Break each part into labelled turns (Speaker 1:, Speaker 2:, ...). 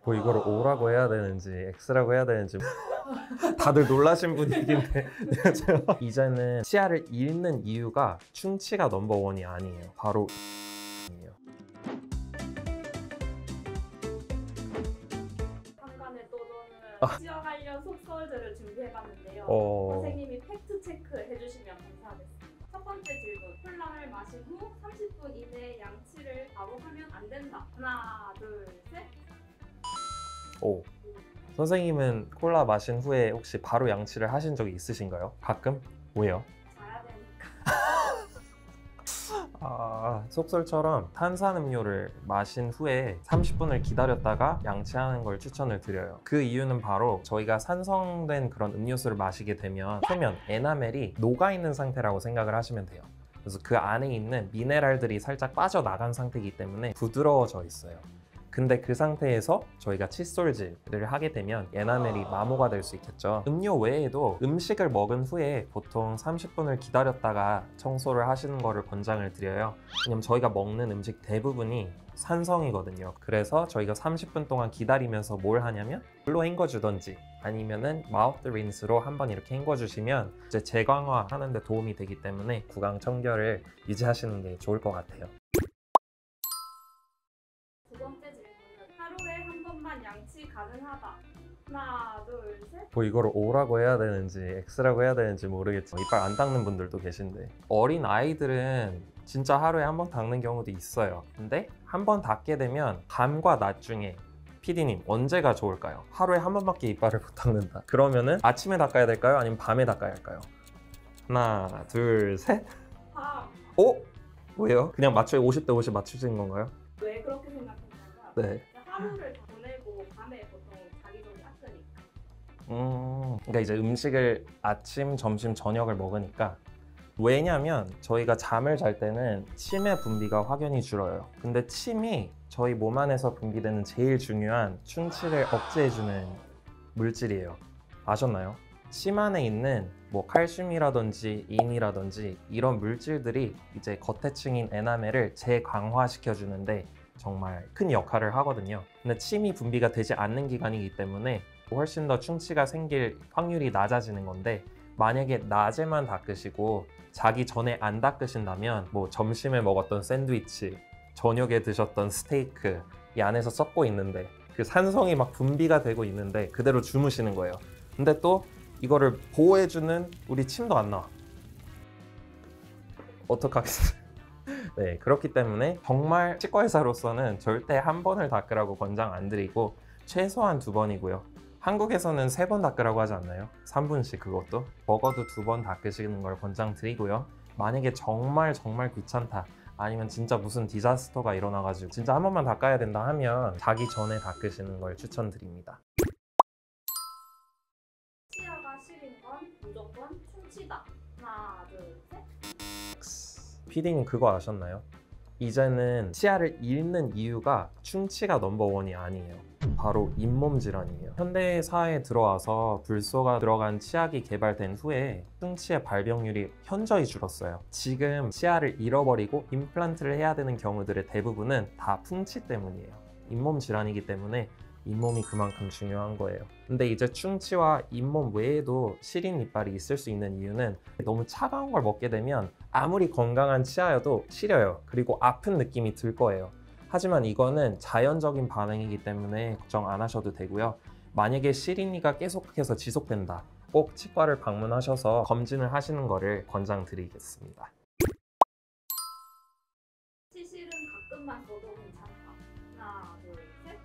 Speaker 1: 뭐 이거를 O라고 해야 되는지 X라고 해야 되는지 다들 놀라신 분위기인데 이제는 치아를 잃는 이유가 충치가 넘버원이 아니에요. 바로 이에요.
Speaker 2: 한간에 또 저는 치아 관련 속설들을 준비해봤는데요. 선생님이 팩트 체크 해주시면 감사하겠습니다. 첫 번째 질문. 콜라를 마신 후 30분 이내에 양치를 바로 하면 안 된다. 하나, 둘, 셋.
Speaker 1: 오. 선생님은 콜라 마신 후에 혹시 바로 양치를 하신 적이 있으신가요? 가끔? 왜요?
Speaker 2: 자야 되니까.
Speaker 1: 속설처럼 탄산음료를 마신 후에 30분을 기다렸다가 양치하는 걸 추천을 드려요. 그 이유는 바로 저희가 산성된 그런 음료수를 마시게 되면 표면 에나멜이 녹아있는 상태라고 생각을 하시면 돼요. 그래서 그 안에 있는 미네랄들이 살짝 빠져나간 상태이기 때문에 부드러워져 있어요. 근데 그 상태에서 저희가 칫솔질을 하게 되면 에나멜이 마모가 될 수 있겠죠. 음료 외에도 음식을 먹은 후에 보통 30분을 기다렸다가 청소를 하시는 거를 권장을 드려요. 왜냐면 저희가 먹는 음식 대부분이 산성이거든요. 그래서 저희가 30분 동안 기다리면서 뭘 하냐면 물로 헹궈주던지 아니면은 마우스 린스로 한번 이렇게 헹궈주시면 이제 재광화 하는데 도움이 되기 때문에 구강 청결을 유지하시는 게 좋을 것 같아요.
Speaker 2: 두 번째 질문은 하루에 한 번만 양치 가능하다. 하나, 둘, 셋.
Speaker 1: 뭐 이거를 O라고 해야 되는지 X라고 해야 되는지 모르겠지만 이빨 안 닦는 분들도 계신데 어린 아이들은 진짜 하루에 한 번 닦는 경우도 있어요. 근데 한 번 닦게 되면 밤과 낮 중에 PD님 언제가 좋을까요? 하루에 한 번밖에 이빨을 못 닦는다. 그러면은 아침에 닦아야 될까요? 아니면 밤에 닦아야 할까요? 하나, 둘, 셋.
Speaker 2: 밤.
Speaker 1: 오? 왜요? 그냥 50대 50 맞추신 건가요?
Speaker 2: 왜 그렇게 생각했냐면
Speaker 1: 네.
Speaker 2: 하루를 다 보내고 밤에 보통 자기 전에 닦으니까.
Speaker 1: 그러니까 이제 음식을 아침, 점심, 저녁을 먹으니까 왜냐면 저희가 잠을 잘 때는 침의 분비가 확연히 줄어요. 근데 침이 저희 몸 안에서 분비되는 제일 중요한 충치를 억제해주는 물질이에요. 아셨나요? 침 안에 있는 뭐 칼슘이라든지 인이라든지 이런 물질들이 이제 겉에 층인 에나멜을 재강화시켜 주는데 정말 큰 역할을 하거든요. 근데 침이 분비가 되지 않는 기간이기 때문에 훨씬 더 충치가 생길 확률이 낮아지는 건데 만약에 낮에만 닦으시고 자기 전에 안 닦으신다면 뭐 점심에 먹었던 샌드위치, 저녁에 드셨던 스테이크 이 안에서 썩고 있는데 그 산성이 막 분비가 되고 있는데 그대로 주무시는 거예요. 근데 또 이거를 보호해주는 우리 침도 안 나와. 어떡하겠어요? 네, 그렇기 때문에 정말 치과의사로서는 절대 한 번을 닦으라고 권장 안 드리고 최소한 2번이고요. 한국에서는 3번 닦으라고 하지 않나요? 3분씩 그것도 적어도 2번 닦으시는 걸 권장 드리고요. 만약에 정말 귀찮다 아니면 진짜 무슨 디자스터가 일어나가지고 진짜 한 번만 닦아야 된다 하면 자기 전에 닦으시는 걸 추천드립니다.
Speaker 2: 치아가 시린 건 무조건 충치다. 하나, 둘, 셋.
Speaker 1: PD님 그거 아셨나요? 이제는 치아를 잃는 이유가 충치가 넘버원이 아니에요. 바로 잇몸 질환이에요. 현대 사회에 들어와서 불소가 들어간 치약이 개발된 후에 충치의 발병률이 현저히 줄었어요. 지금 치아를 잃어버리고 임플란트를 해야 되는 경우들의 대부분은 다 풍치 때문이에요. 잇몸 질환이기 때문에 잇몸이 그만큼 중요한 거예요. 근데 이제 충치와 잇몸 외에도 시린 이빨이 있을 수 있는 이유는 너무 차가운 걸 먹게 되면 아무리 건강한 치아여도 시려요. 그리고 아픈 느낌이 들 거예요. 하지만 이거는 자연적인 반응이기 때문에 걱정 안 하셔도 되고요. 만약에 시린이가 계속해서 지속된다. 꼭 치과를 방문하셔서 검진을 하시는 거를 권장드리겠습니다.
Speaker 2: 치실은 가끔만 써도 괜찮다. 하나, 둘, 셋.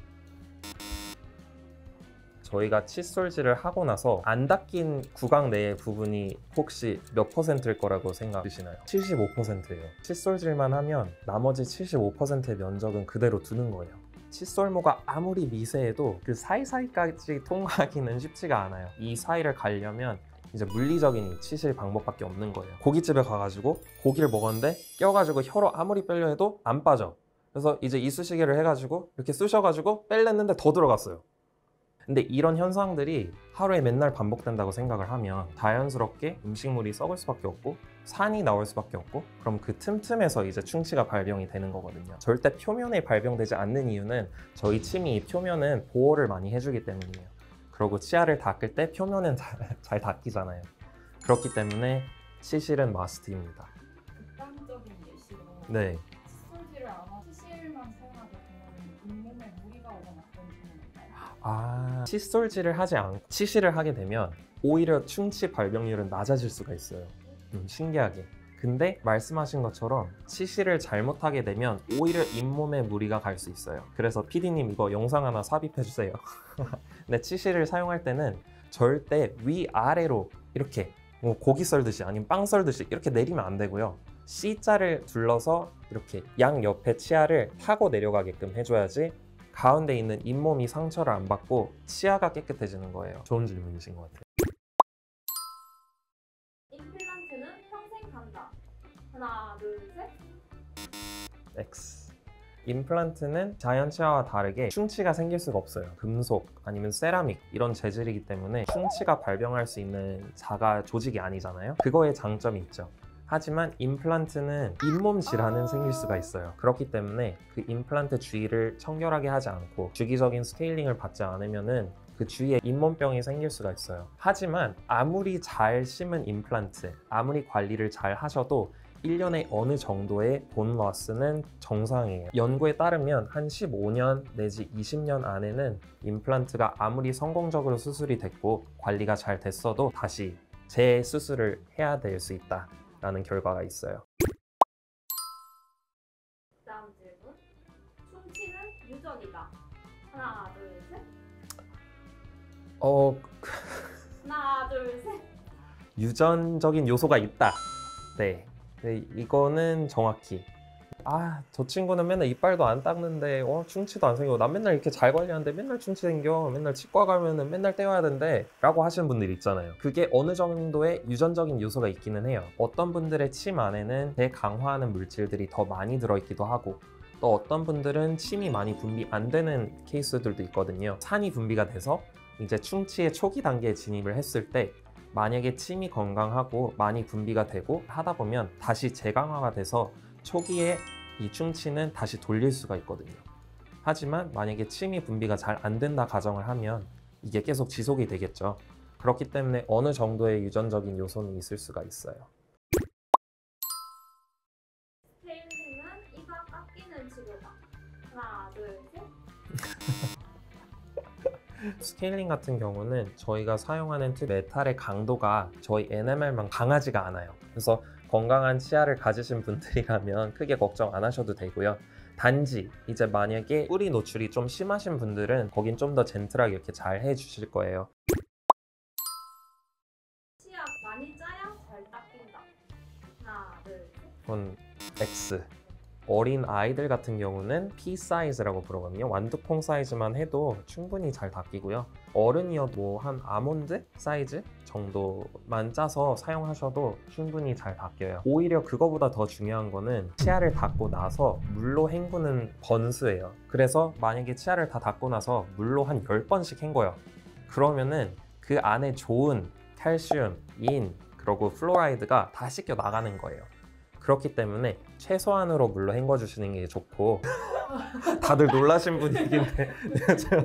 Speaker 1: 저희가 칫솔질을 하고 나서 안 닦인 구강 내의 부분이 혹시 몇 %일 거라고 생각하시나요? 75%예요. 칫솔질만 하면 나머지 75%의 면적은 그대로 두는 거예요. 칫솔모가 아무리 미세해도 그 사이사이까지 통과하기는 쉽지가 않아요. 이 사이를 가려면 이제 물리적인 이 치실 방법밖에 없는 거예요. 고깃집에 가가지고 고기를 먹었는데 껴가지고 혀로 아무리 빼려 해도 안 빠져. 그래서 이제 이쑤시개를 해가지고 이렇게 쑤셔가지고 뺄랬는데 더 들어갔어요. 근데 이런 현상들이 하루에 맨날 반복된다고 생각을 하면 자연스럽게 음식물이 썩을 수밖에 없고 산이 나올 수밖에 없고, 그럼 그 틈틈에서 이제 충치가 발병이 되는 거거든요. 절대 표면에 발병되지 않는 이유는 저희 침이 이 표면은 보호를 많이 해주기 때문이에요. 그리고 치아를 닦을 때 표면은 잘 닦이잖아요. 그렇기 때문에 치실은 마스트입니다.
Speaker 3: 극단적인 예시로
Speaker 1: 네.
Speaker 3: 칫솔질을 안 하고 치실만 사용하게 되면 잇몸에 무리가 오거나 그런 경우는 있나요?
Speaker 1: 칫솔질을 하지 않고 치실을 하게 되면 오히려 충치 발병률은 낮아질 수가 있어요. 신기하게. 근데 말씀하신 것처럼 치실을 잘못하게 되면 오히려 잇몸에 무리가 갈 수 있어요. 그래서 PD님 이거 영상 하나 삽입해 주세요. 근데 치실을 사용할 때는 절대 위아래로 이렇게 뭐 고기 썰듯이 아니면 빵 썰듯이 이렇게 내리면 안 되고요. C자를 둘러서 이렇게 양 옆에 치아를 타고 내려가게끔 해줘야지 가운데 있는 잇몸이 상처를 안 받고 치아가 깨끗해지는 거예요. 좋은 질문이신 것 같아요.
Speaker 2: 임플란트는 평생 간다. 하나, 둘, 셋.
Speaker 1: X. 임플란트는 자연 치아와 다르게 충치가 생길 수가 없어요. 금속 아니면 세라믹 이런 재질이기 때문에 충치가 발병할 수 있는 자가 조직이 아니잖아요. 그거에 장점이 있죠. 하지만 임플란트는 잇몸 질환은 생길 수가 있어요. 그렇기 때문에 그 임플란트 주위를 청결하게 하지 않고 주기적인 스케일링을 받지 않으면은 그 주위에 잇몸병이 생길 수가 있어요. 하지만 아무리 잘 심은 임플란트, 아무리 관리를 잘 하셔도 1년에 어느 정도의 본 로스는 정상이에요. 연구에 따르면 한 15년 내지 20년 안에는 임플란트가 아무리 성공적으로 수술이 됐고 관리가 잘 됐어도 다시 재수술을 해야 될 수 있다라는 결과가 있어요.
Speaker 2: 다음 질문. 충치는 유전이다. 하나, 둘, 셋. 하나, 둘, 셋.
Speaker 1: 유전적인 요소가 있다. 네. 네, 이거는 정확히 저 친구는 맨날 이빨도 안 닦는데 충치도 안 생기고 난 맨날 이렇게 잘 관리하는데 맨날 충치 생겨, 맨날 치과 가면은 맨날 떼어야 된대 라고 하시는 분들 있잖아요. 그게 어느 정도의 유전적인 요소가 있기는 해요. 어떤 분들의 침 안에는 대강화하는 물질들이 더 많이 들어있기도 하고, 또 어떤 분들은 침이 많이 분비 안 되는 케이스들도 있거든요. 산이 분비가 돼서 이제 충치의 초기 단계에 진입을 했을 때 만약에 침이 건강하고 많이 분비가 되고 하다 보면 다시 재강화가 돼서 초기에 이 충치는 다시 돌릴 수가 있거든요. 하지만 만약에 침이 분비가 잘 안 된다 가정을 하면 이게 계속 지속이 되겠죠. 그렇기 때문에 어느 정도의 유전적인 요소는 있을 수가 있어요.
Speaker 2: 스케일링은 이가 깎이는 치료다. 하나, 둘, 셋.
Speaker 1: 스케일링 같은 경우는 저희가 사용하는 메탈의 강도가 저희 NMR만 강하지가 않아요. 그래서 건강한 치아를 가지신 분들이라면 크게 걱정 안 하셔도 되고요. 단지 이제 만약에 뿌리 노출이 좀 심하신 분들은 거긴 좀 더 젠틀하게 이렇게 잘 해주실 거예요.
Speaker 2: 치아 많이 짜야 잘 닦인다. 하나, 둘, 셋.
Speaker 1: 그건 X. 어린 아이들 같은 경우는 P 사이즈라고 부르거든요. 완두콩 사이즈만 해도 충분히 잘 닦이고요. 어른이어도 한 아몬드 사이즈 정도만 짜서 사용하셔도 충분히 잘 닦여요. 오히려 그거보다 더 중요한 거는 치아를 닦고 나서 물로 헹구는 번수예요. 그래서 만약에 치아를 다 닦고 나서 물로 한 10번씩 헹궈요. 그러면은 그 안에 좋은 칼슘, 인, 그리고 플로라이드가 다 씻겨 나가는 거예요. 그렇기 때문에 최소한으로 물로 헹궈주시는 게 좋고 다들 놀라신 분위기인데
Speaker 3: 어디서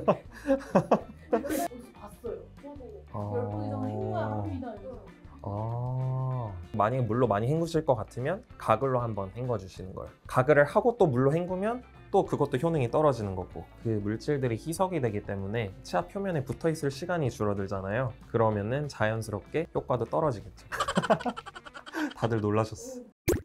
Speaker 3: 봤어요. 저도 10분 이상 헹궈야 합니다.
Speaker 1: 만약에 물로 많이 헹구실 것 같으면 가글로 한번 헹궈주시는 거예요. 가글을 하고 또 물로 헹구면 또 그것도 효능이 떨어지는 거고, 그 물질들이 희석이 되기 때문에 치아 표면에 붙어있을 시간이 줄어들잖아요. 그러면은 자연스럽게 효과도 떨어지겠죠. 다들 놀라셨어.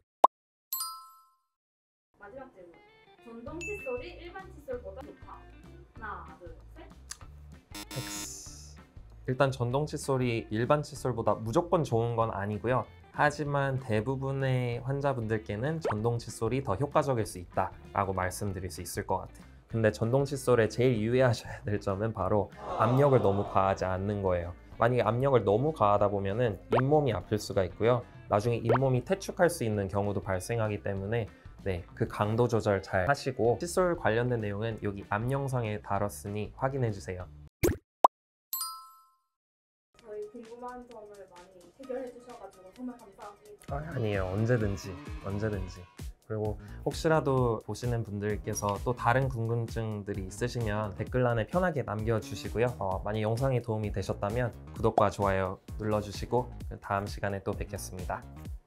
Speaker 2: 마지막 질문. 전동 칫솔이 일반 칫솔보다 좋다. 하나, 둘, 셋.
Speaker 1: X. 일단 전동 칫솔이 일반 칫솔보다 무조건 좋은 건 아니고요. 하지만 대부분의 환자분들께는 전동 칫솔이 더 효과적일 수 있다라고 말씀드릴 수 있을 것 같아요. 근데 전동 칫솔에 제일 유의하셔야 될 점은 바로 압력을 너무 가하지 않는 거예요. 만약에 압력을 너무 가하다 보면은 잇몸이 아플 수가 있고요. 나중에 잇몸이 퇴축할 수 있는 경우도 발생하기 때문에 그 강도 조절 잘 하시고, 칫솔 관련된 내용은 여기 앞 영상에 다뤘으니 확인해 주세요.
Speaker 2: 궁금한 점을 많이 해결해 주셔가지고 정말 감사합니다.
Speaker 1: 아니에요. 언제든지. 그리고 혹시라도 보시는 분들께서 또 다른 궁금증들이 있으시면 댓글란에 편하게 남겨주시고요. 만약 영상이 도움이 되셨다면 구독과 좋아요 눌러주시고 다음 시간에 또 뵙겠습니다.